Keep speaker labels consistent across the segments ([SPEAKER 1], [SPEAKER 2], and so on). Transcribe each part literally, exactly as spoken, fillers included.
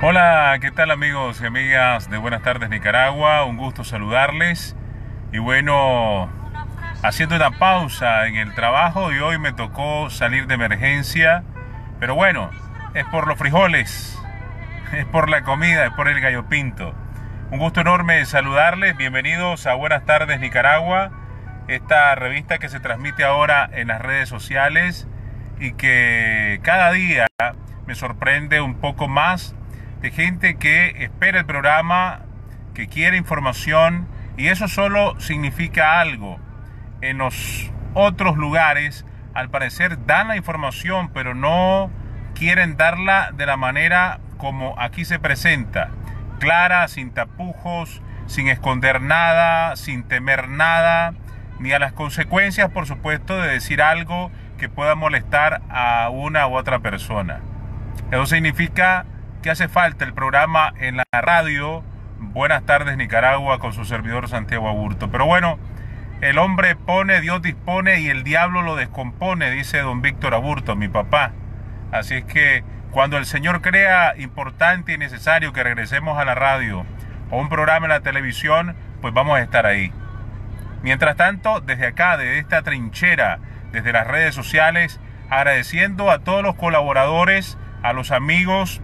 [SPEAKER 1] Hola, ¿qué tal amigos y amigas de Buenas Tardes Nicaragua? Un gusto saludarles. Y bueno, haciendo una pausa en el trabajo y hoy me tocó salir de emergencia. Pero bueno, es por los frijoles, es por la comida, es por el gallo pinto. Un gusto enorme saludarles. Bienvenidos a Buenas Tardes Nicaragua, esta revista que se transmite ahora en las redes sociales y que cada día me sorprende un poco más de gente que espera el programa, que quiere información, y eso solo significa algo. En los otros lugares, al parecer, dan la información, pero no quieren darla de la manera como aquí se presenta, clara, sin tapujos, sin esconder nada, sin temer nada, ni a las consecuencias, por supuesto, de decir algo que pueda molestar a una u otra persona. Eso significa que hace falta el programa en la radio Buenas Tardes Nicaragua con su servidor Santiago Aburto. Pero bueno, el hombre pone, Dios dispone y el diablo lo descompone, dice don Víctor Aburto, mi papá. Así es que cuando el Señor crea importante y necesario que regresemos a la radio o un programa en la televisión, pues vamos a estar ahí. Mientras tanto, desde acá, desde esta trinchera, desde las redes sociales, agradeciendo a todos los colaboradores, a los amigos,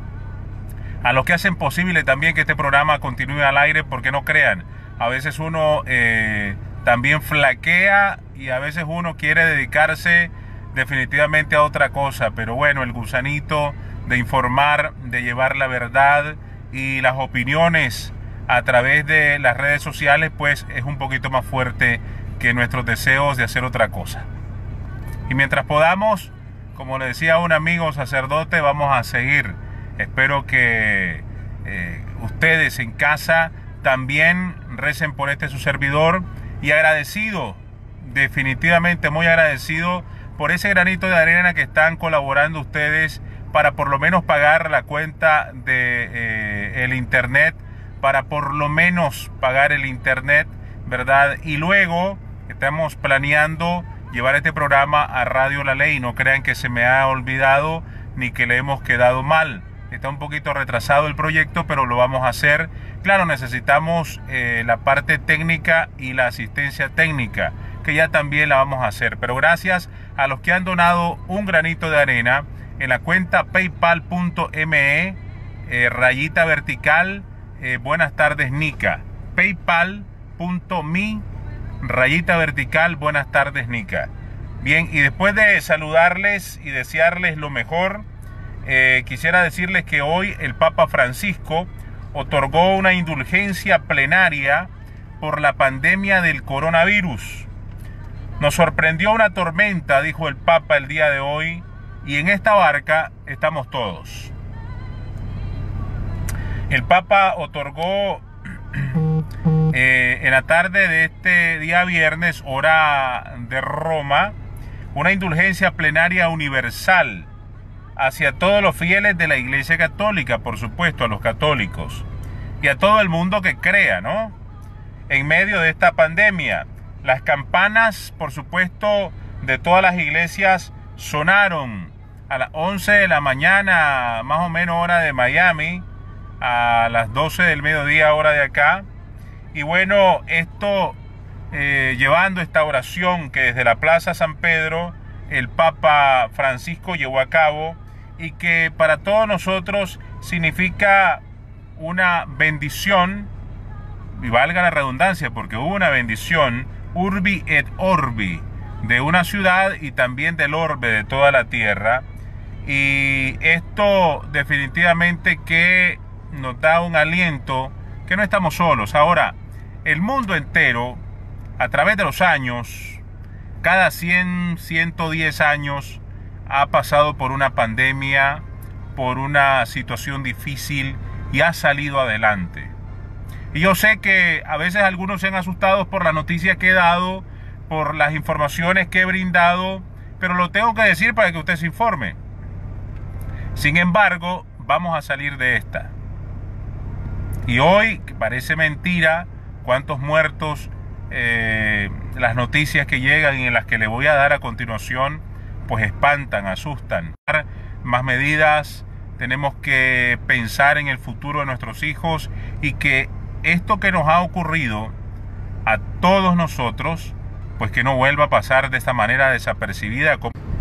[SPEAKER 1] a los que hacen posible también que este programa continúe al aire, porque no crean, a veces uno eh, también flaquea y a veces uno quiere dedicarse definitivamente a otra cosa, pero bueno, el gusanito de informar, de llevar la verdad y las opiniones a través de las redes sociales, pues es un poquito más fuerte que nuestros deseos de hacer otra cosa. Y mientras podamos, como le decía un amigo sacerdote, vamos a seguir. Espero que eh, ustedes en casa también recen por este su servidor, y agradecido, definitivamente muy agradecido por ese granito de arena que están colaborando ustedes para por lo menos pagar la cuenta de eh, el internet, para por lo menos pagar el internet, ¿verdad? Y luego estamos planeando llevar este programa a Radio La Ley. No crean que se me ha olvidado ni que le hemos quedado mal. Está un poquito retrasado el proyecto, pero lo vamos a hacer. Claro, necesitamos eh, la parte técnica y la asistencia técnica, que ya también la vamos a hacer. Pero gracias a los que han donado un granito de arena en la cuenta paypal punto me, eh, rayita vertical, eh, Buenas Tardes Nica. paypal punto me, rayita vertical, Buenas Tardes Nica. Bien, y después de saludarles y desearles lo mejor, Eh, quisiera decirles que hoy el Papa Francisco otorgó una indulgencia plenaria por la pandemia del coronavirus. Nos sorprendió una tormenta, dijo el Papa el día de hoy, y en esta barca estamos todos. El Papa otorgó eh, en la tarde de este día viernes, hora de Roma, una indulgencia plenaria universal hacia todos los fieles de la Iglesia Católica, por supuesto, a los católicos, y a todo el mundo que crea, ¿no? En medio de esta pandemia, las campanas, por supuesto, de todas las iglesias sonaron a las once de la mañana, más o menos hora de Miami, a las doce del mediodía, hora de acá. Y bueno, esto eh, llevando esta oración que desde la Plaza San Pedro el Papa Francisco llevó a cabo, y que para todos nosotros significa una bendición, y valga la redundancia, porque hubo una bendición, urbi et orbi, de una ciudad y también del orbe de toda la tierra. Y esto definitivamente que nos da un aliento, que no estamos solos. Ahora, el mundo entero, a través de los años, cada cien, ciento diez años, ha pasado por una pandemia, por una situación difícil, y ha salido adelante. Y yo sé que a veces algunos se han asustado por la noticia que he dado, por las informaciones que he brindado, pero lo tengo que decir para que usted se informe. Sin embargo, vamos a salir de esta. Y hoy, que parece mentira, cuántos muertos, eh, las noticias que llegan y en las que le voy a dar a continuación, pues espantan, asustan. Más medidas tenemos que pensar en el futuro de nuestros hijos y que esto que nos ha ocurrido a todos nosotros, pues que no vuelva a pasar de esta manera desapercibida.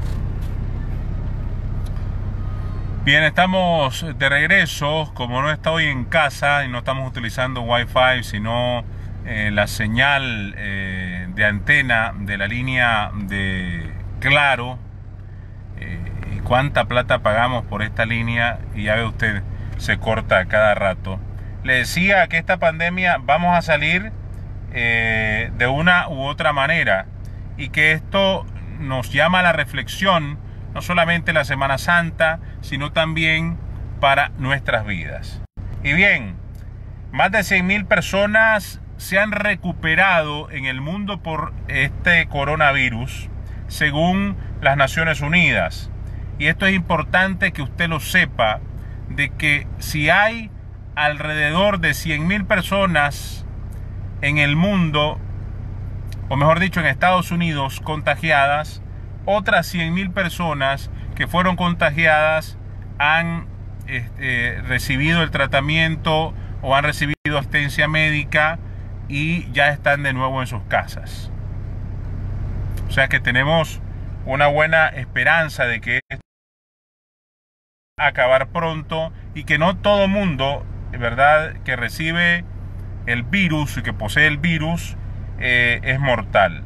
[SPEAKER 1] Bien, estamos de regreso. Como no estoy en casa y no estamos utilizando Wi-Fi, sino eh, la señal eh, de antena de la línea de Claro, eh, y cuánta plata pagamos por esta línea, y ya ve usted, se corta a cada rato. Le decía que esta pandemia vamos a salir eh, de una u otra manera, y que esto nos llama a la reflexión, no solamente la Semana Santa, sino también para nuestras vidas. Y bien, más de cien mil personas se han recuperado en el mundo por este coronavirus, según las Naciones Unidas. Y esto es importante que usted lo sepa, de que si hay alrededor de cien mil personas en el mundo, o mejor dicho en Estados Unidos, contagiadas, otras cien mil personas que fueron contagiadas han este, recibido el tratamiento o han recibido asistencia médica y ya están de nuevo en sus casas. O sea que tenemos una buena esperanza de que esto va a acabar pronto y que no todo mundo, ¿verdad?, que recibe el virus y que posee el virus eh, es mortal.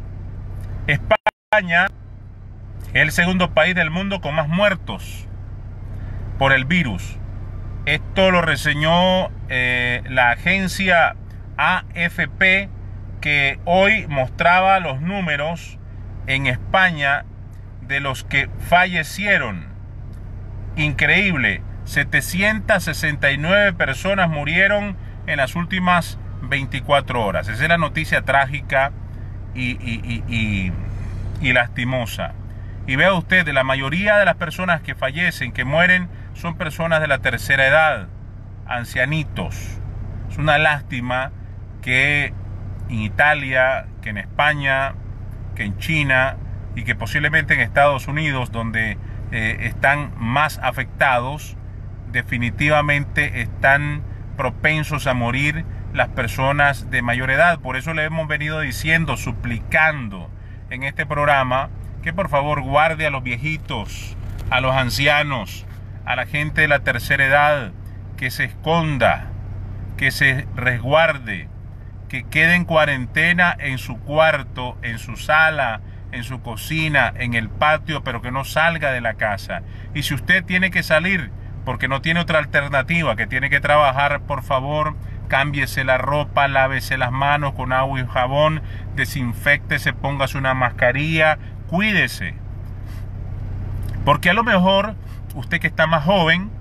[SPEAKER 1] España es el segundo país del mundo con más muertos por el virus. Esto lo reseñó eh, la agencia A F P, que hoy mostraba los números en España de los que fallecieron. Increíble, setecientas sesenta y nueve personas murieron en las últimas veinticuatro horas. Esa es la noticia trágica y, y, y, y, y lastimosa. Y vea usted, la mayoría de las personas que fallecen, que mueren, son personas de la tercera edad, ancianitos. Es una lástima que en Italia, que en España, que en China y que posiblemente en Estados Unidos, donde eh, están más afectados, definitivamente están propensos a morir las personas de mayor edad. Por eso le hemos venido diciendo, suplicando en este programa, que por favor guarde a los viejitos, a los ancianos, a la gente de la tercera edad, que se esconda, que se resguarde, que quede en cuarentena en su cuarto, en su sala, en su cocina, en el patio, pero que no salga de la casa. Y si usted tiene que salir porque no tiene otra alternativa, que tiene que trabajar, por favor, cámbiese la ropa, lávese las manos con agua y jabón, desinféctese, póngase una mascarilla, cuídese. Porque a lo mejor usted, que está más joven,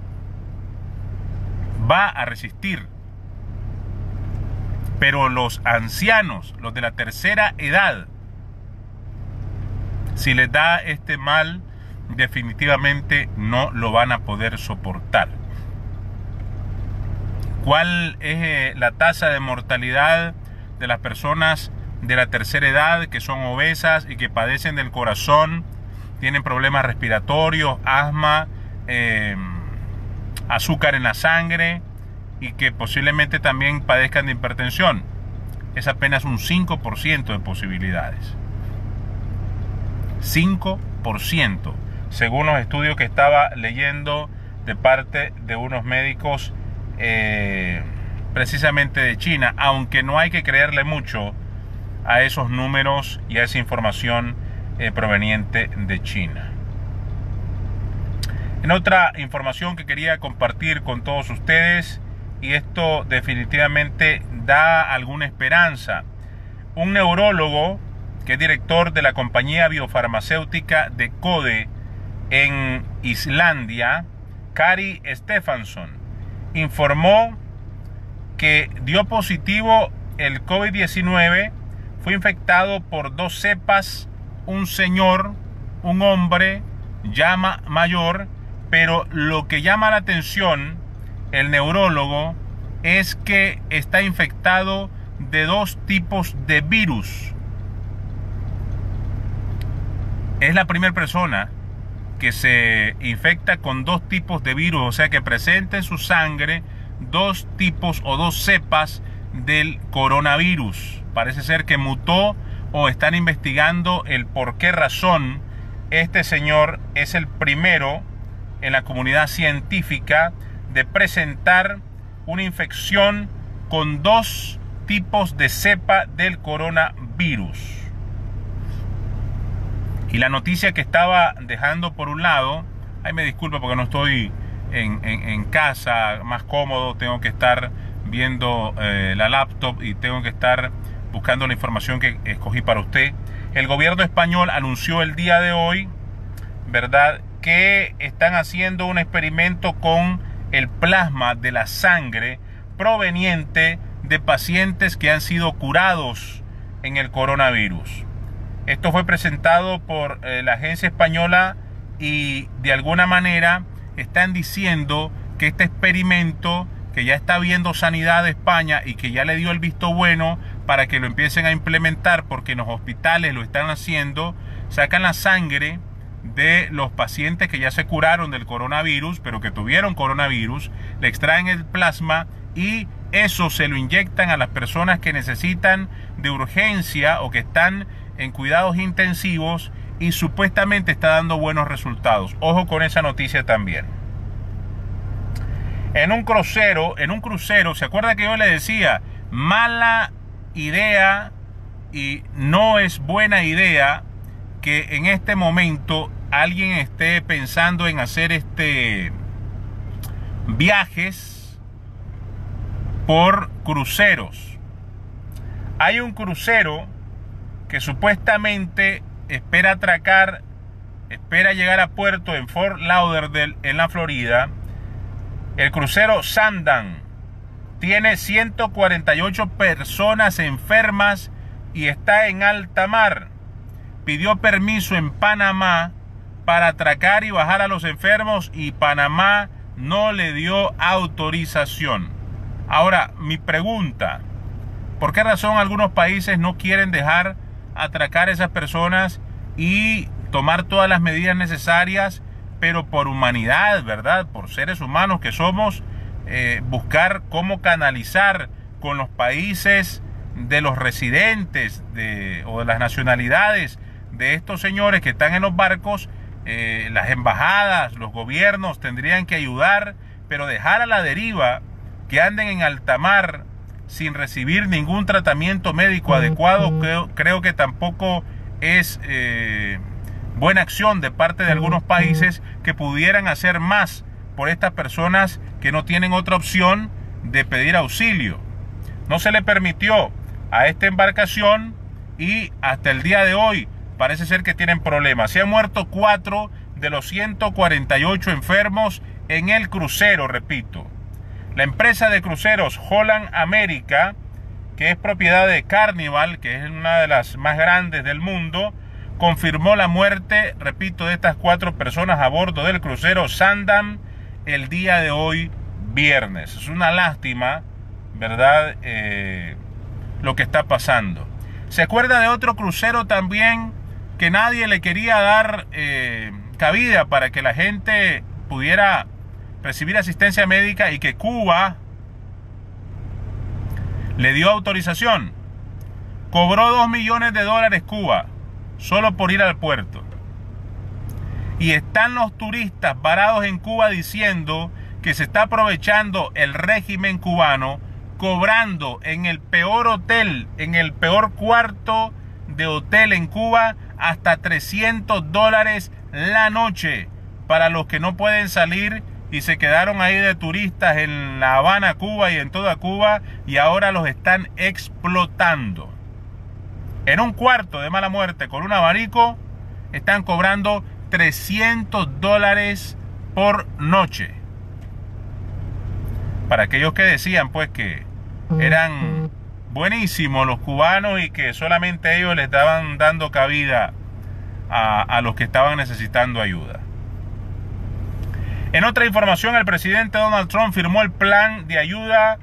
[SPEAKER 1] va a resistir. Pero los ancianos, los de la tercera edad, si les da este mal, definitivamente no lo van a poder soportar. ¿Cuál es la tasa de mortalidad de las personas de la tercera edad que son obesas y que padecen del corazón, tienen problemas respiratorios, asma, eh, azúcar en la sangre y que posiblemente también padezcan de hipertensión? Es apenas un cinco por ciento de posibilidades. cinco por ciento, según los estudios que estaba leyendo de parte de unos médicos eh, precisamente de China, aunque no hay que creerle mucho a esos números y a esa información eh, proveniente de China. En otra información que quería compartir con todos ustedes, y esto definitivamente da alguna esperanza, un neurólogo que es director de la compañía biofarmacéutica de Code en Islandia, Kari Stefansson, informó que dio positivo el COVID diecinueve, fue infectado por dos cepas, un señor, un hombre, llama mayor, pero lo que llama la atención el neurólogo es que está infectado de dos tipos de virus. Es la primera persona que se infecta con dos tipos de virus, o sea que presenta en su sangre dos tipos o dos cepas del coronavirus. Parece ser que mutó o están investigando el por qué razón este señor es el primero en la comunidad científica de presentar una infección con dos tipos de cepa del coronavirus. Y la noticia que estaba dejando por un lado, ay, me disculpa porque no estoy en, en, en casa, más cómodo, tengo que estar viendo eh, la laptop y tengo que estar buscando la información que escogí para usted. El gobierno español anunció el día de hoy, ¿verdad?, que están haciendo un experimento con el plasma de la sangre proveniente de pacientes que han sido curados en el coronavirus. Esto fue presentado por eh, la agencia española y de alguna manera están diciendo que este experimento que ya está viendo Sanidad de España y que ya le dio el visto bueno para que lo empiecen a implementar, porque en los hospitales lo están haciendo, sacan la sangre de los pacientes que ya se curaron del coronavirus, pero que tuvieron coronavirus, le extraen el plasma y eso se lo inyectan a las personas que necesitan de urgencia o que están en cuidados intensivos y supuestamente está dando buenos resultados. Ojo con esa noticia también. En un crucero, en un crucero, ¿se acuerda que yo le decía? Mala idea y no es buena idea que en este momento alguien esté pensando en hacer este viajes por cruceros. Hay un crucero que supuestamente espera atracar, espera llegar a puerto en Fort Lauderdale, en la Florida. El crucero Sandam tiene ciento cuarenta y ocho personas enfermas y está en alta mar. Pidió permiso en Panamá para atracar y bajar a los enfermos y Panamá no le dio autorización. Ahora, mi pregunta, ¿por qué razón algunos países no quieren dejar atracar a esas personas y tomar todas las medidas necesarias, pero por humanidad, ¿verdad? Por seres humanos que somos, eh, buscar cómo canalizar con los países de los residentes de, o de las nacionalidades de estos señores que están en los barcos? Eh, las embajadas, los gobiernos tendrían que ayudar, pero dejar a la deriva que anden en alta mar sin recibir ningún tratamiento médico adecuado, creo, creo que tampoco es eh, buena acción de parte de algunos países que pudieran hacer más por estas personas que no tienen otra opción de pedir auxilio. No se le permitió a esta embarcación y hasta el día de hoy parece ser que tienen problemas. Se han muerto cuatro de los ciento cuarenta y ocho enfermos en el crucero, repito. La empresa de cruceros Holland America, que es propiedad de Carnival, que es una de las más grandes del mundo, confirmó la muerte, repito, de estas cuatro personas a bordo del crucero Sandam el día de hoy, viernes. Es una lástima, ¿verdad?, eh, lo que está pasando. ¿Se acuerda de otro crucero también que nadie le quería dar eh, cabida para que la gente pudiera recibir asistencia médica y que Cuba le dio autorización? Cobró dos millones de dólares Cuba solo por ir al puerto. Y están los turistas varados en Cuba diciendo que se está aprovechando el régimen cubano, cobrando en el peor hotel, en el peor cuarto de hotel en Cuba, hasta trescientos dólares la noche para los que no pueden salir y se quedaron ahí de turistas en La Habana, Cuba, y en toda Cuba, y ahora los están explotando. En un cuarto de mala muerte con un abanico están cobrando trescientos dólares por noche. Para aquellos que decían pues que eran buenísimos los cubanos y que solamente ellos les estaban dando cabida a, a los que estaban necesitando ayuda. En otra información, el presidente Donald Trump firmó el plan de ayuda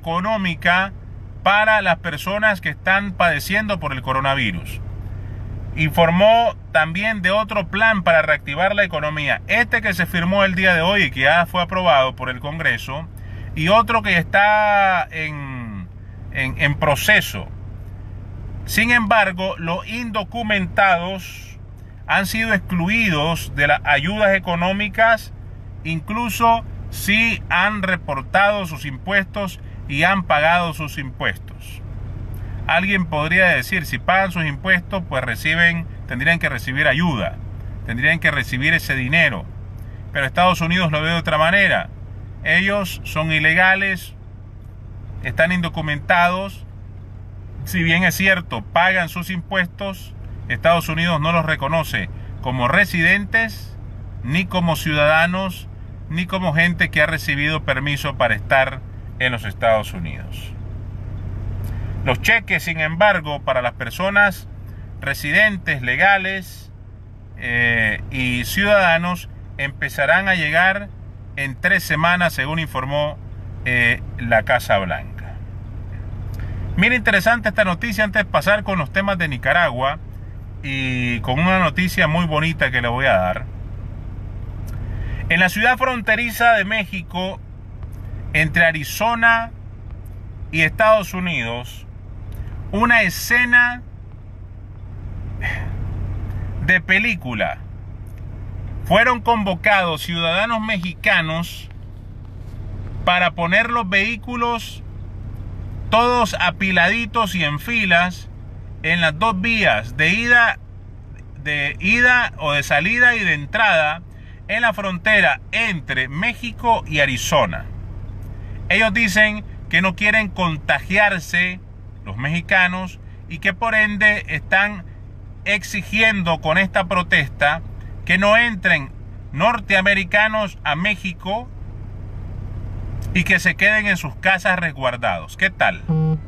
[SPEAKER 1] económica para las personas que están padeciendo por el coronavirus. informó también de otro plan para reactivar la economía. Este que se firmó el día de hoy y que ya fue aprobado por el Congreso, y otro que está en, en, en proceso. Sin embargo, los indocumentados han sido excluidos de las ayudas económicas, incluso si han reportado sus impuestos y han pagado sus impuestos. Alguien podría decir, si pagan sus impuestos, pues reciben, tendrían que recibir ayuda, tendrían que recibir ese dinero. Pero Estados Unidos lo ve de otra manera. Ellos son ilegales, están indocumentados. Si bien es cierto, pagan sus impuestos, Estados Unidos no los reconoce como residentes, ni como ciudadanos, ni como gente que ha recibido permiso para estar en los Estados Unidos. Los cheques, sin embargo, para las personas residentes, legales eh, y ciudadanos empezarán a llegar en tres semanas, según informó eh, la Casa Blanca. Mira, interesante esta noticia antes de pasar con los temas de Nicaragua y con una noticia muy bonita que le voy a dar. En la ciudad fronteriza de México, entre Arizona y Estados Unidos, una escena de película. Fueron convocados ciudadanos mexicanos para poner los vehículos todos apiladitos y en filas en las dos vías de ida, de ida o de salida y de entrada en la frontera entre México y Arizona. Ellos dicen que no quieren contagiarse los mexicanos y que por ende están exigiendo con esta protesta que no entren norteamericanos a México y que se queden en sus casas resguardados. ¿Qué tal?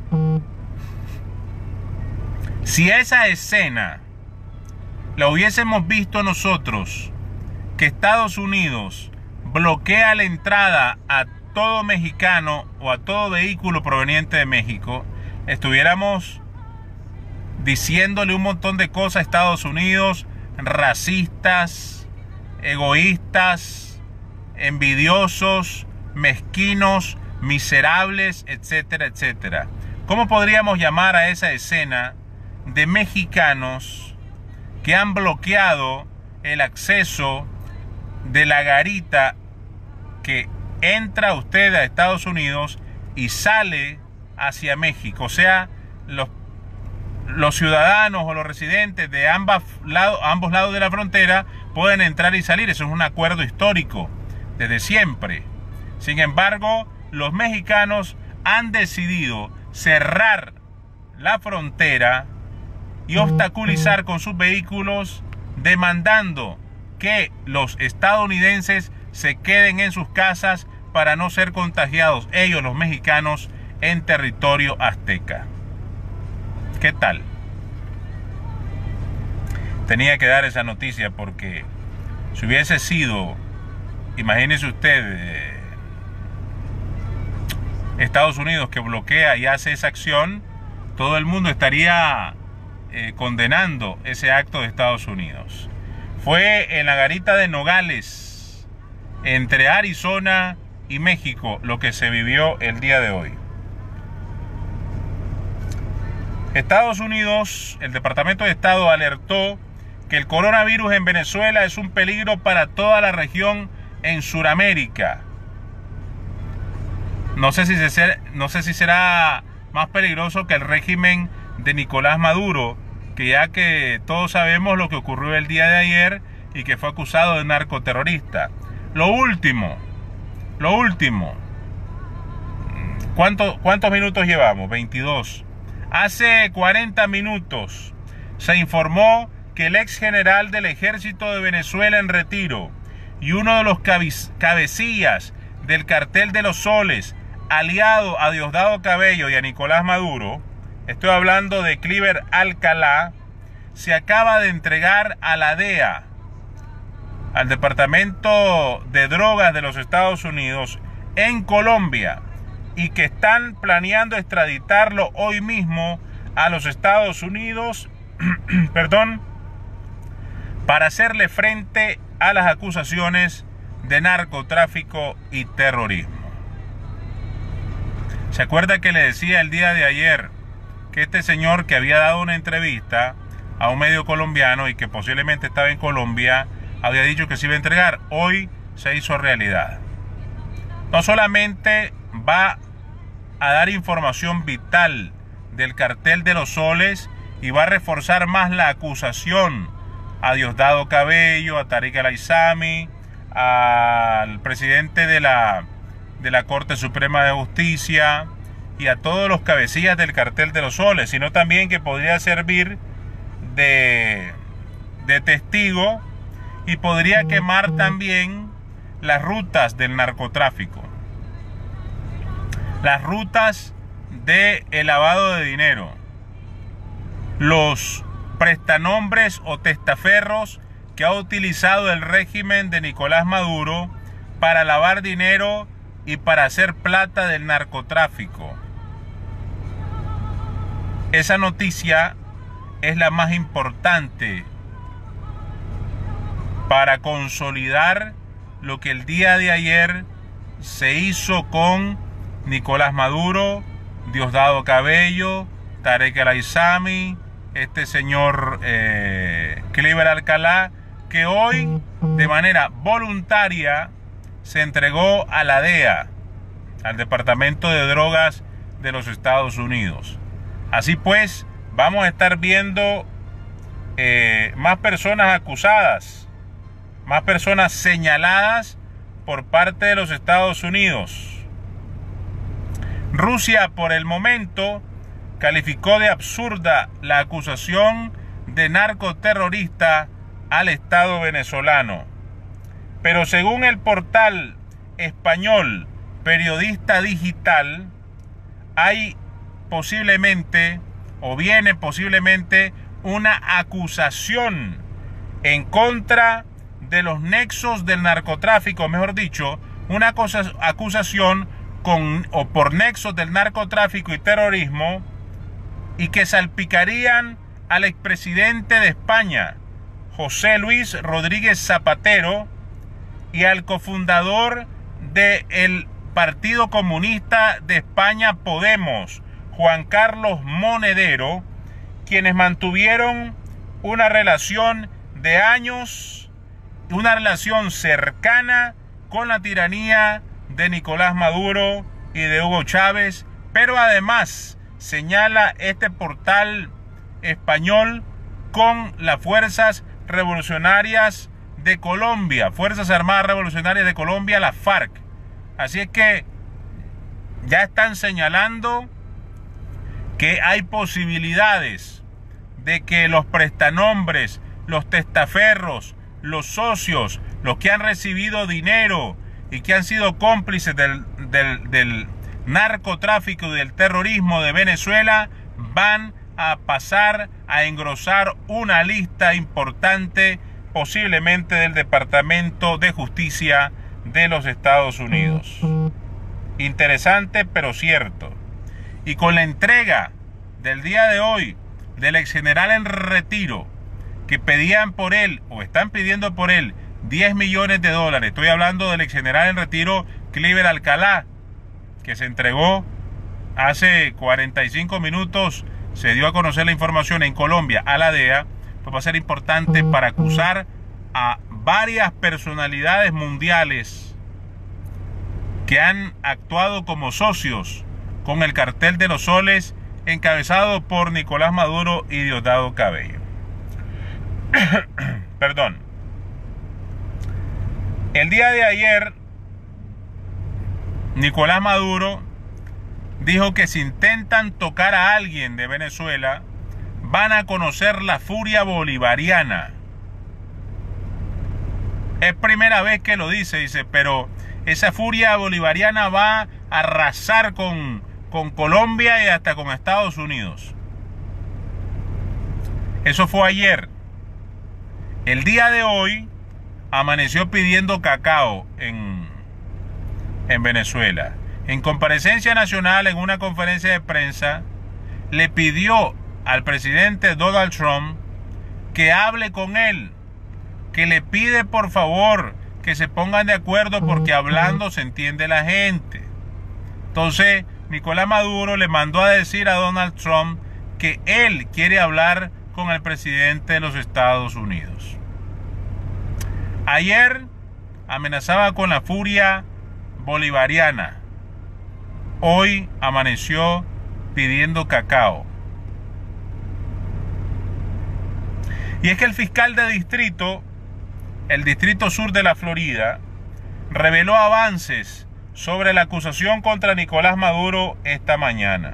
[SPEAKER 1] Si esa escena la hubiésemos visto nosotros, que Estados Unidos bloquea la entrada a todo mexicano o a todo vehículo proveniente de México, estuviéramos diciéndole un montón de cosas a Estados Unidos, racistas, egoístas, envidiosos, mezquinos, miserables, etcétera, etcétera. ¿Cómo podríamos llamar a esa escena de mexicanos que han bloqueado el acceso de la garita que entra usted a Estados Unidos y sale hacia México? O sea, los, los ciudadanos o los residentes de ambas lado, ambos lados de la frontera pueden entrar y salir. Eso es un acuerdo histórico desde siempre. Sin embargo, los mexicanos han decidido cerrar la frontera y obstaculizar con sus vehículos, demandando que los estadounidenses se queden en sus casas para no ser contagiados ellos, los mexicanos, en territorio azteca. ¿Qué tal? Tenía que dar esa noticia porque si hubiese sido, imagínese usted, eh, Estados Unidos que bloquea y hace esa acción, todo el mundo estaría eh, condenando ese acto de Estados Unidos. Fue en la garita de Nogales, entre Arizona y México, lo que se vivió el día de hoy. Estados Unidos, el Departamento de Estado alertó que el coronavirus en Venezuela es un peligro para toda la región en Sudamérica. No sé si, se, no sé si será más peligroso que el régimen de Nicolás Maduro, que ya que todos sabemos lo que ocurrió el día de ayer y que fue acusado de narcoterrorista. Lo último, lo último, ¿cuánto, ¿cuántos minutos llevamos? veintidós. Hace cuarenta minutos se informó que el ex general del ejército de Venezuela en retiro y uno de los cabecillas del cartel de los soles, aliado a Diosdado Cabello y a Nicolás Maduro, estoy hablando de Cliver Alcalá, se acaba de entregar a la D E A, al Departamento de Drogas de los Estados Unidos en Colombia, y que están planeando extraditarlo hoy mismo a los Estados Unidos, perdón, para hacerle frente a las acusaciones de narcotráfico y terrorismo. ¿Se acuerda que le decía el día de ayer que este señor, que había dado una entrevista a un medio colombiano y que posiblemente estaba en Colombia, había dicho que se iba a entregar? Hoy se hizo realidad. No solamente va a dar información vital del cartel de los soles y va a reforzar más la acusación a Diosdado Cabello, a Tariq El-Aissami, al presidente de la, de la Corte Suprema de Justicia y a todos los cabecillas del cartel de los soles, sino también que podría servir de, de testigo y podría quemar también las rutas del narcotráfico, las rutas de el lavado de dinero, los prestanombres o testaferros que ha utilizado el régimen de Nicolás Maduro para lavar dinero y para hacer plata del narcotráfico. Esa noticia es la más importante para consolidar lo que el día de ayer se hizo con Nicolás Maduro, Diosdado Cabello, Tariq El-Aissami, este señor eh, Cliver Alcalá, que hoy de manera voluntaria se entregó a la D E A, al Departamento de Drogas de los Estados Unidos. Así pues, vamos a estar viendo eh, más personas acusadas, más personas señaladas por parte de los Estados Unidos. Rusia, por el momento, calificó de absurda la acusación de narcoterrorista al Estado venezolano. Pero según el portal español Periodista Digital, hay posiblemente, o viene posiblemente, una acusación en contra de los nexos del narcotráfico, mejor dicho, una acusación con o por nexos del narcotráfico y terrorismo, y que salpicarían al expresidente de España, José Luis Rodríguez Zapatero, y al cofundador del Partido Comunista de España, Podemos, Juan Carlos Monedero, quienes mantuvieron una relación de años, una relación cercana con la tiranía de Nicolás Maduro y de Hugo Chávez, pero además señala este portal español con las Fuerzas Revolucionarias de Colombia, Fuerzas Armadas Revolucionarias de Colombia, la FARC. Así es que ya están señalando que hay posibilidades de que los prestanombres, los testaferros, los socios, los que han recibido dinero y que han sido cómplices del, del, del narcotráfico y del terrorismo de Venezuela, van a pasar a engrosar una lista importante, posiblemente del Departamento de Justicia de los Estados Unidos. Interesante, pero cierto. Y con la entrega del día de hoy del ex general en retiro, que pedían por él, o están pidiendo por él, diez millones de dólares. Estoy hablando del ex general en retiro Cliver Alcalá, que se entregó hace cuarenta y cinco minutos. Se dio a conocer la información en Colombia a la D E A. Pues va a ser importante para acusar a varias personalidades mundiales que han actuado como socios con el cartel de los soles, encabezado por Nicolás Maduro y Diosdado Cabello. Perdón. El día de ayer, Nicolás Maduro dijo que si intentan tocar a alguien de Venezuela, van a conocer la furia bolivariana. Es primera vez que lo dice, dice, pero esa furia bolivariana va a arrasar con, con Colombia y hasta con Estados Unidos. Eso fue ayer. El día de hoy amaneció pidiendo cacao en, en Venezuela. En comparecencia nacional, en una conferencia de prensa, le pidió al presidente Donald Trump que hable con él que le pide por favor que se pongan de acuerdo porque hablando se entiende la gente. Entonces Nicolás Maduro le mandó a decir a Donald Trump que él quiere hablar con el presidente de los Estados Unidos. Ayer amenazaba con la furia bolivariana. Hoy amaneció pidiendo cacao. Y es que el fiscal de distrito, el distrito sur de la Florida, reveló avances sobre la acusación contra Nicolás Maduro esta mañana.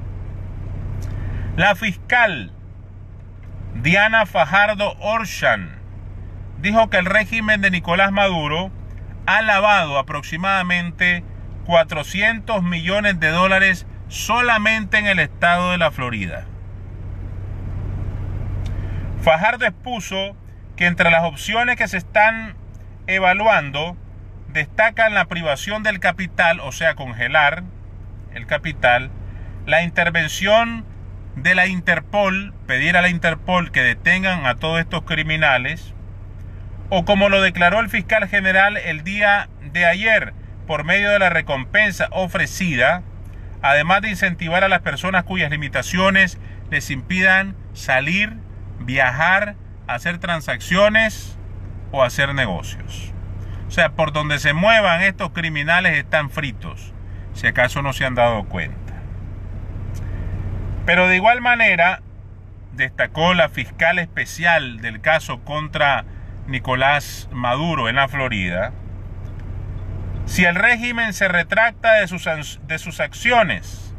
[SPEAKER 1] La fiscal Diana Fajardo Orchan dijo que el régimen de Nicolás Maduro ha lavado aproximadamente cuatrocientos millones de dólares solamente en el estado de la Florida. Fajardo expuso que entre las opciones que se están evaluando destacan la privación del capital, o sea, congelar el capital, la intervención de la Interpol, pedir a la Interpol que detengan a todos estos criminales, o como lo declaró el fiscal general el día de ayer, por medio de la recompensa ofrecida, además de incentivar a las personas cuyas limitaciones les impidan salir, viajar, hacer transacciones o hacer negocios. O sea, por donde se muevan estos criminales están fritos, si acaso no se han dado cuenta. Pero de igual manera, destacó la fiscal especial del caso contra Nicolás Maduro en la Florida, si el régimen se retracta de sus, de sus acciones,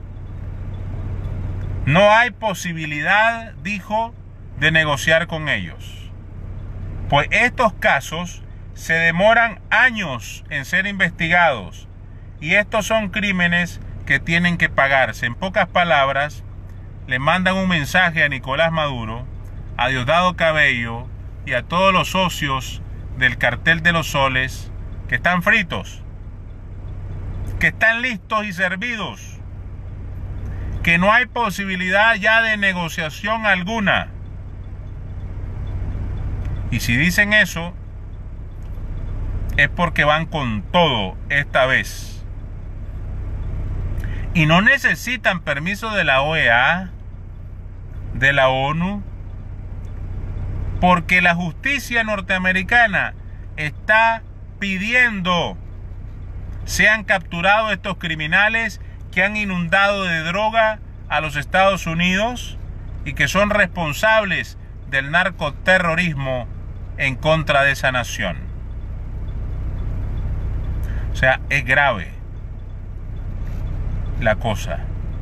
[SPEAKER 1] no hay posibilidad, dijo, de negociar con ellos. Pues estos casos se demoran años en ser investigados y estos son crímenes que tienen que pagarse. En pocas palabras, le mandan un mensaje a Nicolás Maduro, a Diosdado Cabello y a todos los socios del cartel de los soles que están fritos, que están listos y servidos, que no hay posibilidad ya de negociación alguna. Y si dicen eso, es porque van con todo esta vez. Y no necesitan permiso de la O E A, de la ONU, porque la justicia norteamericana está pidiendo sean capturados estos criminales que han inundado de droga a los Estados Unidos y que son responsables del narcoterrorismo en contra de esa nación. O sea, es grave la cosa.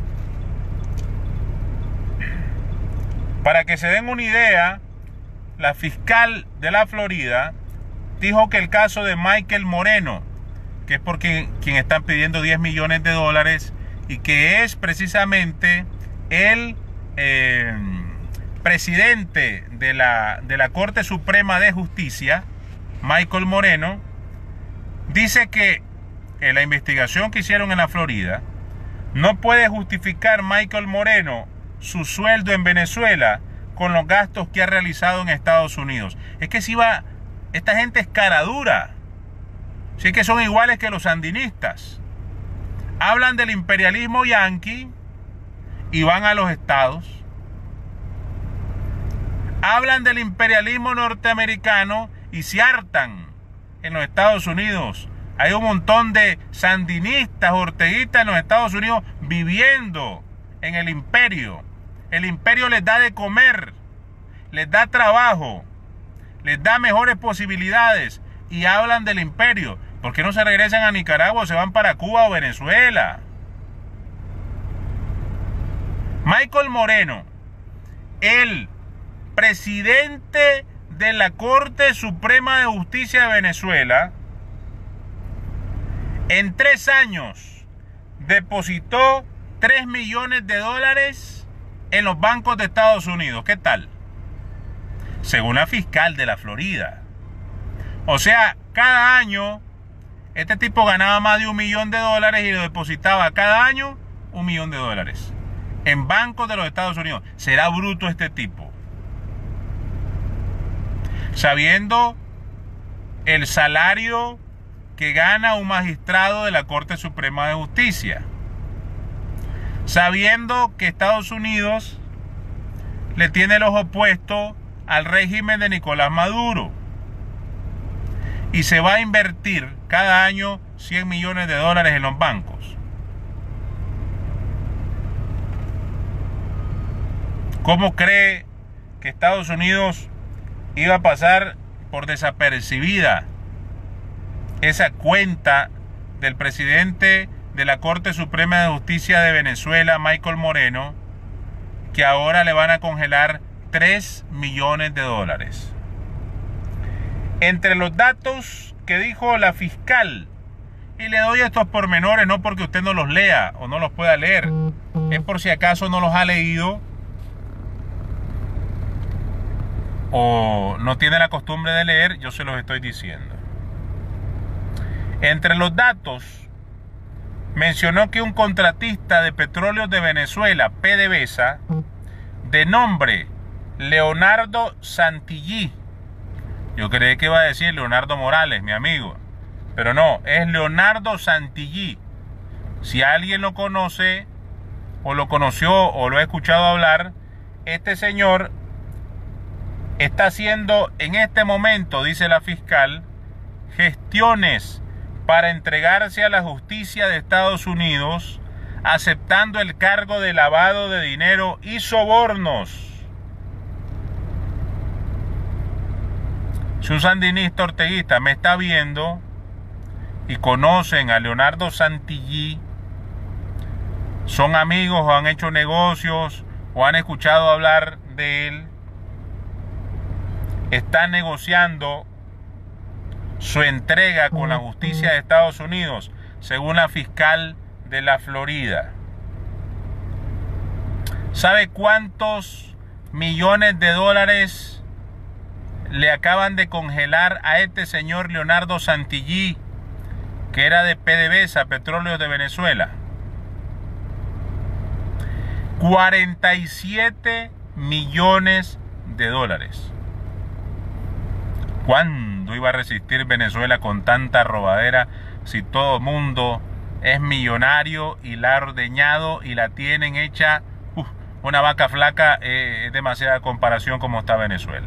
[SPEAKER 1] Para que se den una idea, la fiscal de la Florida dijo que el caso de Michael Moreno, que es por quien, quien están pidiendo diez millones de dólares y que es precisamente el eh, presidente de la, de la Corte Suprema de Justicia, Michael Moreno, dice que en la investigación que hicieron en la Florida, no puede justificar Michael Moreno su sueldo en Venezuela con los gastos que ha realizado en Estados Unidos. Es que si va, esta gente es cara dura. Si es que son iguales que los sandinistas. Hablan del imperialismo yanqui y van a los estados. Hablan del imperialismo norteamericano y se hartan en los Estados Unidos. Hay un montón de sandinistas, orteguistas en los Estados Unidos viviendo en el imperio. El imperio les da de comer, les da trabajo, les da mejores posibilidades y hablan del imperio. ¿Por qué no se regresan a Nicaragua o se van para Cuba o Venezuela? Michael Moreno, el presidente de la Corte Suprema de Justicia de Venezuela, en tres años depositó tres millones de dólares en los bancos de Estados Unidos. ¿Qué tal? Según la fiscal de la Florida. O sea, cada año este tipo ganaba más de un millón de dólares y lo depositaba cada año un millón de dólares en bancos de los Estados Unidos. ¿Será bruto este tipo? sabiendo el salario que gana un magistrado de la Corte Suprema de Justicia, sabiendo que Estados Unidos le tiene los opuestos al régimen de Nicolás Maduro y se va a invertir cada año cien millones de dólares en los bancos. ¿Cómo cree que Estados Unidos iba a pasar por desapercibida esa cuenta del presidente de la Corte Suprema de Justicia de Venezuela, Michael Moreno, que ahora le van a congelar tres millones de dólares? Entre los datos que dijo la fiscal, y le doy estos pormenores no porque usted no los lea o no los pueda leer, es por si acaso no los ha leído o no tiene la costumbre de leer, yo se los estoy diciendo. Entre los datos, mencionó que un contratista de petróleos de Venezuela, PDVSA, de nombre Leonardo Santillí, yo creí que iba a decir Leonardo Morales, mi amigo, pero no, es Leonardo Santillí. Si alguien lo conoce, o lo conoció, o lo ha escuchado hablar, este señor está haciendo en este momento, dice la fiscal, gestiones para entregarse a la justicia de Estados Unidos, aceptando el cargo de lavado de dinero y sobornos. Si un sandinista orteguista me está viendo y conocen a Leonardo Santillí, son amigos o han hecho negocios o han escuchado hablar de él, están negociando su entrega con la justicia de Estados Unidos, según la fiscal de la Florida. ¿Sabe cuántos millones de dólares le acaban de congelar a este señor Leonardo Santillí, que era de PDVSA, Petróleos de Venezuela? cuarenta y siete millones de dólares. ¿Cuándo iba a resistir Venezuela con tanta robadera si todo el mundo es millonario y la ha ordeñado y la tienen hecha uf, una vaca flaca? Eh, es demasiada comparación como está Venezuela.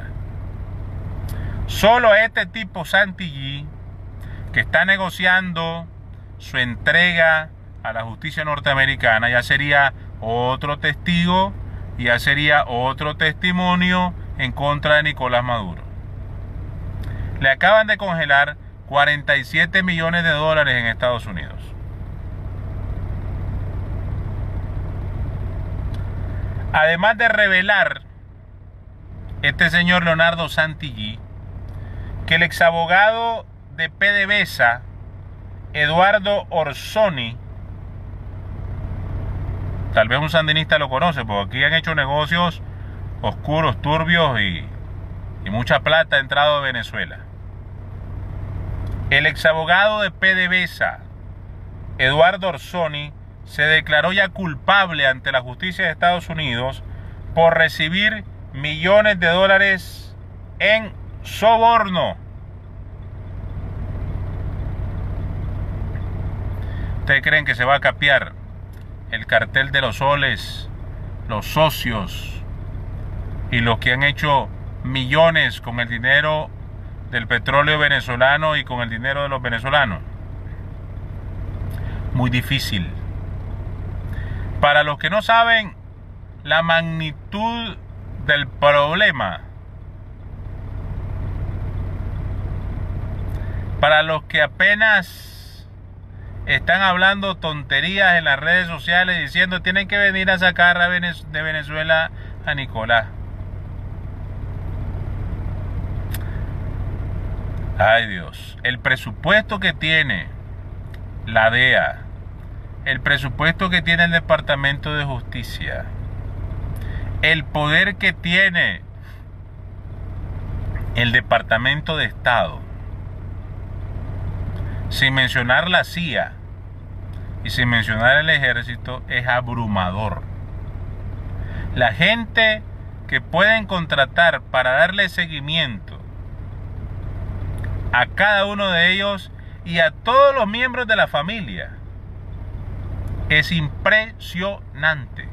[SPEAKER 1] Solo este tipo Santillí, que está negociando su entrega a la justicia norteamericana, ya sería otro testigo, ya sería otro testimonio en contra de Nicolás Maduro. Le acaban de congelar cuarenta y siete millones de dólares en Estados Unidos. Además de revelar este señor Leonardo Santillí que el exabogado de PDVSA, Eduardo Orsoni, tal vez un sandinista lo conoce, porque aquí han hecho negocios oscuros, turbios y, y mucha plata ha entrado de Venezuela. El exabogado de PDVSA, Eduardo Orsoni, se declaró ya culpable ante la justicia de Estados Unidos por recibir millones de dólares en soborno. ¿Ustedes creen que se va a capear el cartel de los soles, los socios y los que han hecho millones con el dinero del petróleo venezolano y con el dinero de los venezolanos? Muy difícil. Para los que no saben la magnitud del problema, para los que apenas están hablando tonterías en las redes sociales diciendo tienen que venir a sacar a Venez- de Venezuela a Nicolás. Ay Dios, el presupuesto que tiene la D E A, el presupuesto que tiene el Departamento de Justicia, el poder que tiene el Departamento de Estado, sin mencionar la C I A y sin mencionar el Ejército, es abrumador. La gente que pueden contratar para darle seguimiento a cada uno de ellos y a todos los miembros de la familia. Es impresionante.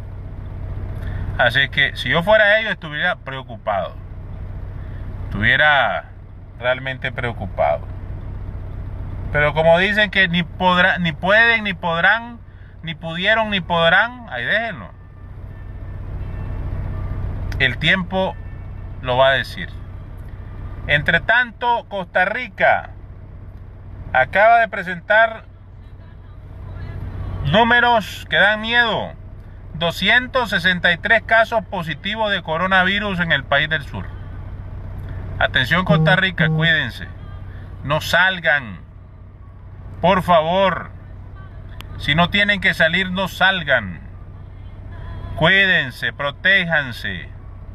[SPEAKER 1] Así que si yo fuera ellos estuviera preocupado. Estuviera realmente preocupado. Pero como dicen que ni podrán, ni pueden, ni podrán, ni pudieron, ni podrán, ahí déjenlo. El tiempo lo va a decir. Entre tanto, Costa Rica acaba de presentar números que dan miedo. doscientos sesenta y tres casos positivos de coronavirus en el país del sur. Atención Costa Rica, cuídense. No salgan. Por favor. Si no tienen que salir, no salgan. Cuídense, protéjanse.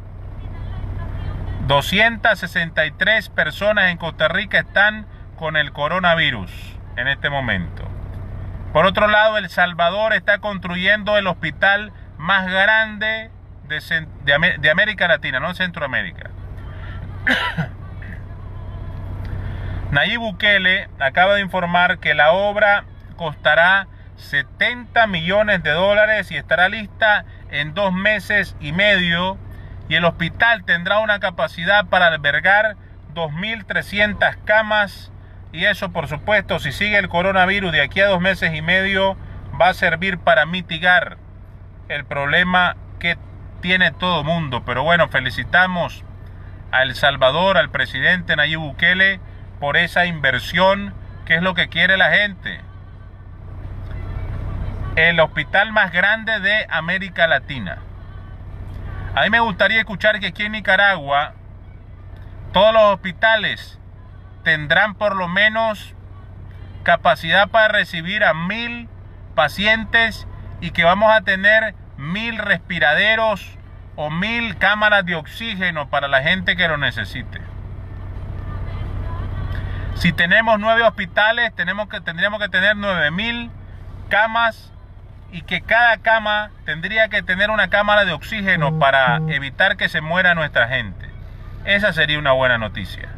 [SPEAKER 1] doscientas sesenta y tres personas en Costa Rica están con el coronavirus en este momento. Por otro lado, El Salvador está construyendo el hospital más grande de, de, de América Latina, no Centroamérica. Nayib Bukele acaba de informar que la obra costará setenta millones de dólares y estará lista en dos meses y medio, y el hospital tendrá una capacidad para albergar dos mil trescientas camas, y eso, por supuesto, si sigue el coronavirus de aquí a dos meses y medio, va a servir para mitigar el problema que tiene todo mundo. Pero bueno, felicitamos a El Salvador, al presidente Nayib Bukele, por esa inversión, que es lo que quiere la gente. El hospital más grande de América Latina. A mí me gustaría escuchar que aquí en Nicaragua todos los hospitales tendrán por lo menos capacidad para recibir a mil pacientes y que vamos a tener mil respiraderos o mil cámaras de oxígeno para la gente que lo necesite. Si tenemos nueve hospitales, tenemos que, tendríamos que tener nueve mil camas, y que cada cama tendría que tener una cámara de oxígeno para evitar que se muera nuestra gente. Esa sería una buena noticia.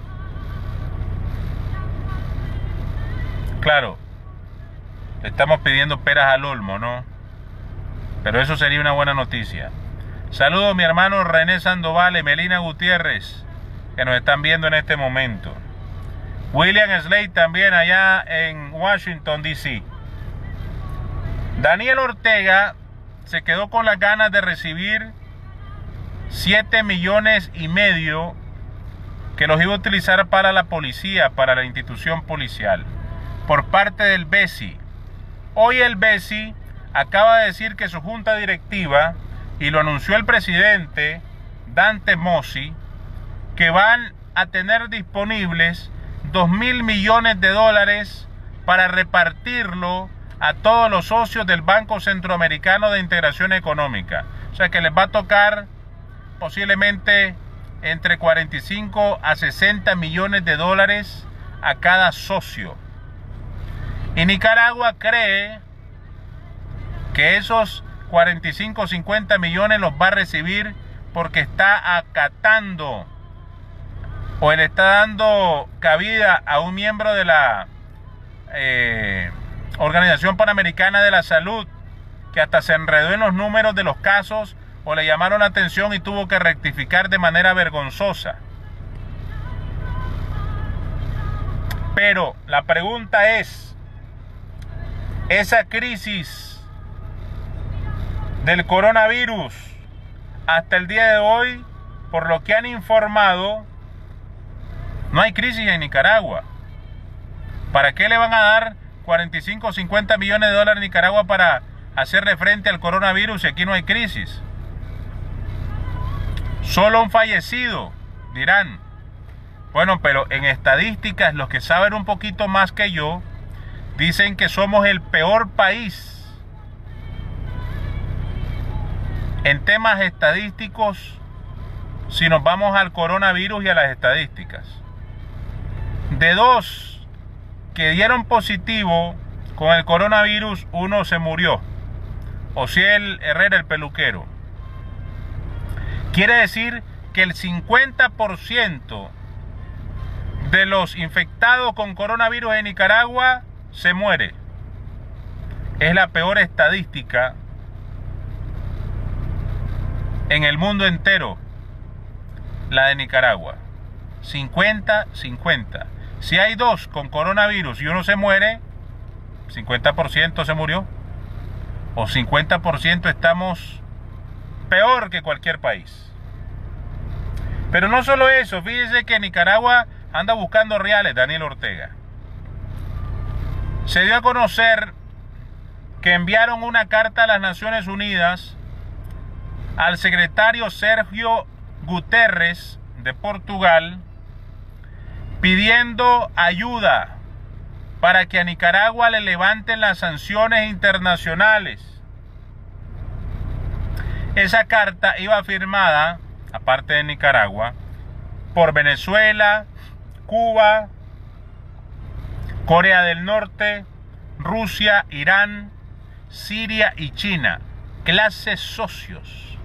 [SPEAKER 1] Claro, le estamos pidiendo peras al olmo, ¿no? Pero eso sería una buena noticia. Saludos a mi hermano René Sandoval y Melina Gutiérrez, que nos están viendo en este momento. William Slade también allá en Washington, D C Daniel Ortega se quedó con las ganas de recibir siete millones y medio que los iba a utilizar para la policía, para la institución policial, por parte del B E S I. Hoy el B E S I acaba de decir que su junta directiva, y lo anunció el presidente Dante Mossi, que van a tener disponibles dos mil millones de dólares para repartirlo a todos los socios del Banco Centroamericano de Integración Económica. O sea que les va a tocar posiblemente entre cuarenta y cinco a sesenta millones de dólares a cada socio. Y Nicaragua cree que esos cuarenta y cinco o cincuenta millones los va a recibir porque está acatando o le está dando cabida a un miembro de la eh, Organización Panamericana de la Salud, que hasta se enredó en los números de los casos o le llamaron la atención y tuvo que rectificar de manera vergonzosa. Pero la pregunta es, esa crisis del coronavirus hasta el día de hoy, por lo que han informado, no hay crisis en Nicaragua. ¿Para qué le van a dar cuarenta y cinco o cincuenta millones de dólares a Nicaragua para hacerle frente al coronavirus si aquí no hay crisis? Solo un fallecido, dirán. Bueno, pero en estadísticas, los que saben un poquito más que yo, dicen que somos el peor país en temas estadísticos si nos vamos al coronavirus y a las estadísticas. De dos que dieron positivo con el coronavirus, uno se murió. Osiel Herrera, el peluquero. Quiere decir que el cincuenta por ciento de los infectados con coronavirus en Nicaragua se muere. Es la peor estadística en el mundo entero, la de Nicaragua. cincuenta cincuenta. Si hay dos con coronavirus y uno se muere, cincuenta por ciento se murió. O cincuenta por ciento estamos peor que cualquier país. Pero no solo eso, fíjese que Nicaragua anda buscando reales, Daniel Ortega. Se dio a conocer que enviaron una carta a las Naciones Unidas al secretario Sergio Guterres de Portugal, pidiendo ayuda para que a Nicaragua le levanten las sanciones internacionales. Esa carta iba firmada, aparte de Nicaragua, por Venezuela, Cuba, Corea del Norte, Rusia, Irán, Siria y China, clases socios.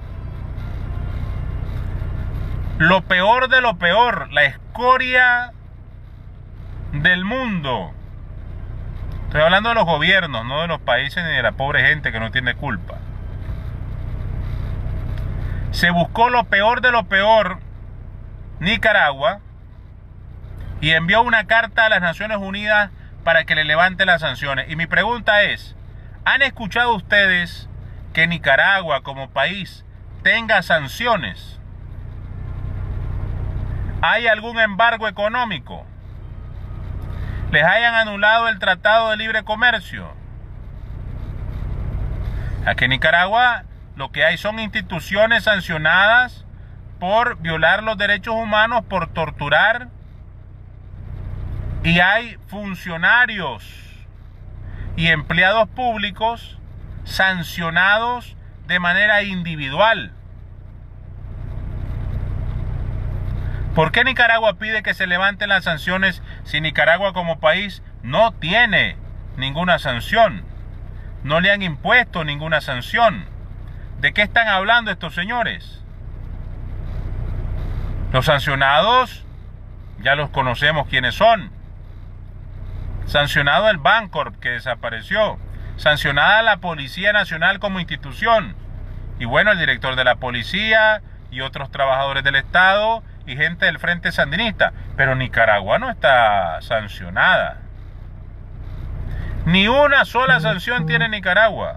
[SPEAKER 1] Lo peor de lo peor, la escoria del mundo. Estoy hablando de los gobiernos, no de los países ni de la pobre gente que no tiene culpa. Se buscó lo peor de lo peor, Nicaragua, y envió una carta a las Naciones Unidas para que le levante las sanciones. Y mi pregunta es, ¿han escuchado ustedes que Nicaragua como país tenga sanciones? ¿Hay algún embargo económico? ¿Les hayan anulado el Tratado de Libre Comercio? Aquí en Nicaragua lo que hay son instituciones sancionadas por violar los derechos humanos, por torturar, y hay funcionarios y empleados públicos sancionados de manera individual. ¿Por qué Nicaragua pide que se levanten las sanciones si Nicaragua como país no tiene ninguna sanción? No le han impuesto ninguna sanción. ¿De qué están hablando estos señores? Los sancionados ya los conocemos quiénes son. Sancionado el Bancorp, que desapareció. Sancionada la Policía Nacional como institución. Y bueno, el director de la policía y otros trabajadores del Estado y gente del Frente Sandinista. Pero Nicaragua no está sancionada. Ni una sola sanción tiene Nicaragua.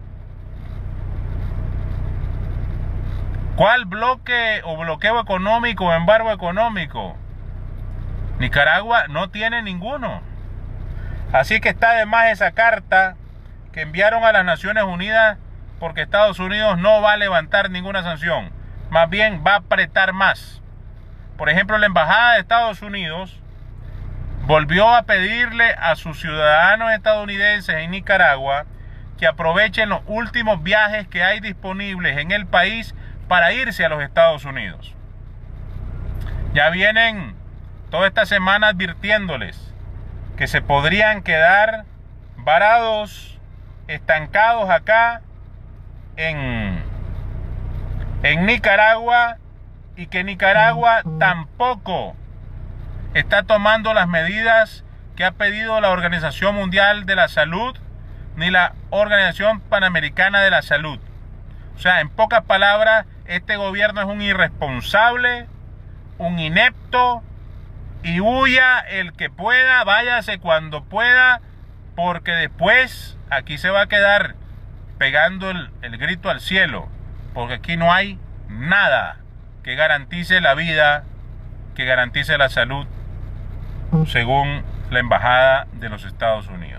[SPEAKER 1] ¿Cuál bloque o bloqueo económico o embargo económico? Nicaragua no tiene ninguno. Así que está de más esa carta que enviaron a las Naciones Unidas, porque Estados Unidos no va a levantar ninguna sanción. Más bien va a apretar más. Por ejemplo, la Embajada de Estados Unidos volvió a pedirle a sus ciudadanos estadounidenses en Nicaragua que aprovechen los últimos viajes que hay disponibles en el país para irse a los Estados Unidos. Ya vienen toda esta semana advirtiéndoles que se podrían quedar varados, estancados acá en, en Nicaragua, y que Nicaragua tampoco está tomando las medidas que ha pedido la Organización Mundial de la Salud ni la Organización Panamericana de la Salud. O sea, en pocas palabras, este gobierno es un irresponsable, un inepto, y huya el que pueda, váyase cuando pueda, porque después aquí se va a quedar pegando el, el grito al cielo, porque aquí no hay nada que garantice la vida, que garantice la salud, según la Embajada de los Estados Unidos.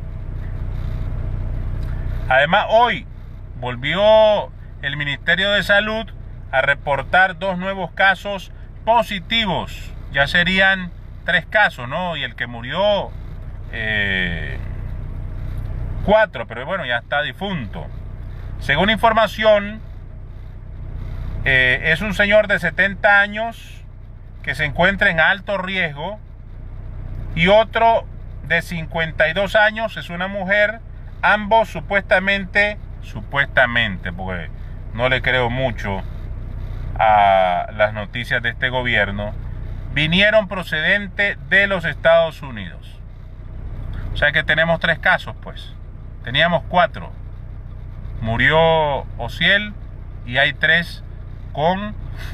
[SPEAKER 1] Además, hoy volvió el Ministerio de Salud a reportar dos nuevos casos positivos. Ya serían tres casos, ¿no? Y el que murió, eh, cuatro, pero bueno, ya está difunto. Según información, eh, es un señor de setenta años que se encuentra en alto riesgo, y otro de cincuenta y dos años es una mujer, ambos supuestamente, supuestamente, porque no le creo mucho a las noticias de este gobierno, vinieron procedentes de los Estados Unidos. O sea que tenemos tres casos, pues. Teníamos cuatro. Murió Ociel y hay tres con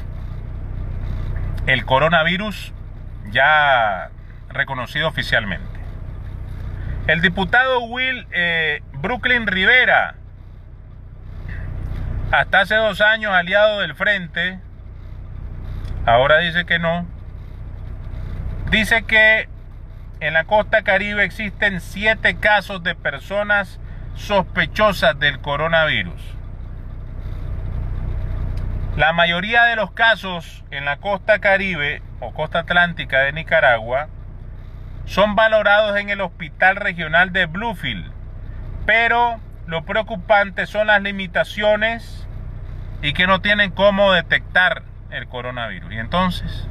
[SPEAKER 1] el coronavirus ya reconocido oficialmente. El diputado Will eh, Brooklyn Rivera, hasta hace dos años aliado del Frente, ahora dice que no. Dice que en la costa Caribe existen siete casos de personas sospechosas del coronavirus. La mayoría de los casos en la costa Caribe o costa atlántica de Nicaragua son valorados en el Hospital Regional de Bluefield, pero lo preocupante son las limitaciones y que no tienen cómo detectar el coronavirus. Y entonces,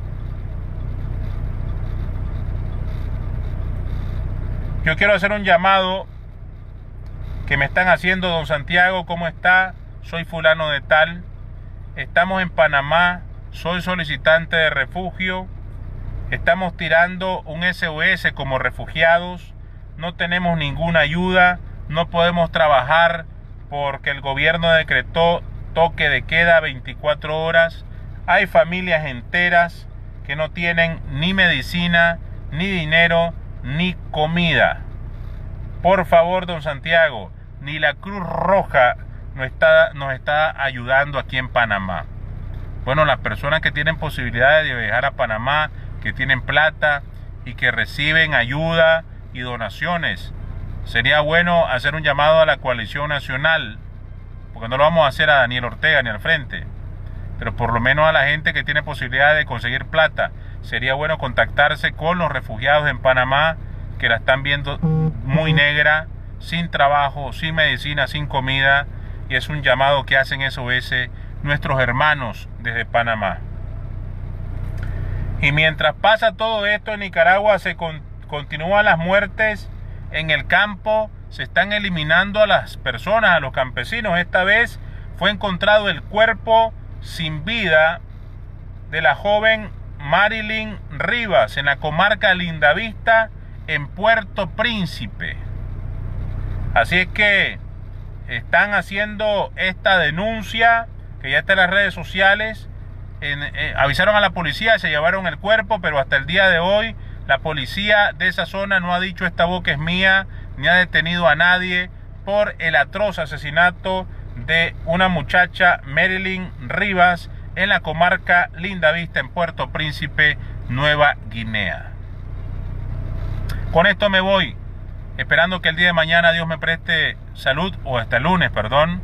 [SPEAKER 1] yo quiero hacer un llamado que me están haciendo. Don Santiago, ¿cómo está? Soy fulano de tal. Estamos en Panamá. Soy solicitante de refugio. Estamos tirando un S O S como refugiados. No tenemos ninguna ayuda. No podemos trabajar porque el gobierno decretó toque de queda veinticuatro horas. Hay familias enteras que no tienen ni medicina, ni dinero, ni comida. Por favor, don Santiago, ni la Cruz Roja nos está, nos está ayudando aquí en Panamá. Bueno, las personas que tienen posibilidades de viajar a Panamá, que tienen plata y que reciben ayuda y donaciones, sería bueno hacer un llamado a la coalición nacional, porque no lo vamos a hacer a Daniel Ortega ni al Frente, pero por lo menos a la gente que tiene posibilidad de conseguir plata. Sería bueno contactarse con los refugiados en Panamá, que la están viendo muy negra, sin trabajo, sin medicina, sin comida, y es un llamado que hacen S O S nuestros hermanos desde Panamá. Y mientras pasa todo esto en Nicaragua, se con, continúan las muertes en el campo, se están eliminando a las personas, a los campesinos. Esta vez fue encontrado el cuerpo sin vida de la joven Marilyn Rivas en la comarca Lindavista, en Puerto Príncipe. Así es que están haciendo esta denuncia, que ya está en las redes sociales. En, eh, avisaron a la policía, se llevaron el cuerpo, pero hasta el día de hoy la policía de esa zona no ha dicho esta boca es mía, ni ha detenido a nadie por el atroz asesinato de una muchacha, Marilyn Rivas, en la comarca Lindavista, en Puerto Príncipe, Nueva Guinea. Con esto me voy, esperando que el día de mañana Dios me preste salud, o hasta el lunes, perdón.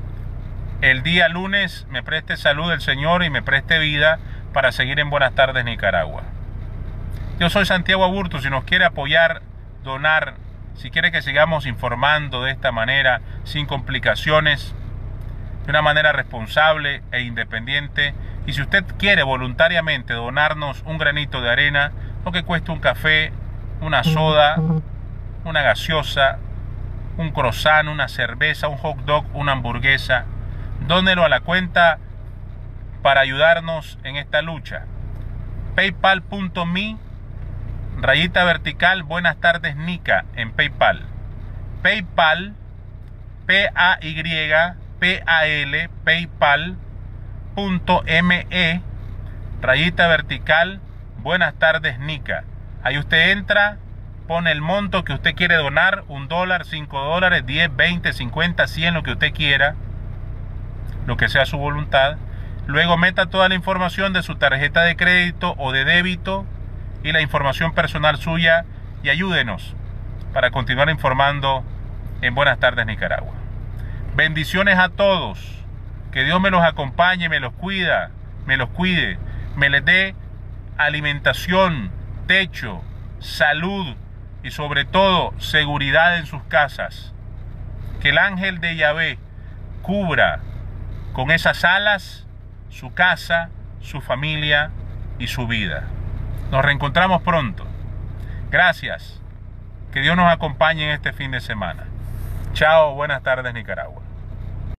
[SPEAKER 1] El día lunes me preste salud el Señor y me preste vida para seguir en Buenas Tardes Nicaragua. Yo soy Santiago Aburto. Si nos quiere apoyar, donar, si quiere que sigamos informando de esta manera, sin complicaciones, de una manera responsable e independiente, y si usted quiere voluntariamente donarnos un granito de arena, lo que cuesta un café, una soda, una gaseosa, un croissant, una cerveza, un hot dog, una hamburguesa, dónelo a la cuenta para ayudarnos en esta lucha. paypal punto me rayita vertical Buenas Tardes Nica en PayPal. PayPal, P A Y P A L, paypal punto me rayita vertical Buenas Tardes Nica. Ahí usted entra, pone el monto que usted quiere donar, un dólar, cinco dólares, diez, veinte, cincuenta, cien, lo que usted quiera, lo que sea su voluntad. Luego meta toda la información de su tarjeta de crédito o de débito y la información personal suya y ayúdenos para continuar informando en Buenas Tardes Nicaragua. Bendiciones a todos. Que Dios me los acompañe, me los cuida, me los cuide, me les dé alimentación, techo, salud y sobre todo seguridad en sus casas. Que el ángel de Yahvé cubra con esas alas su casa, su familia y su vida. Nos reencontramos pronto. Gracias. Que Dios nos acompañe en este fin de semana. Chao, Buenas Tardes Nicaragua.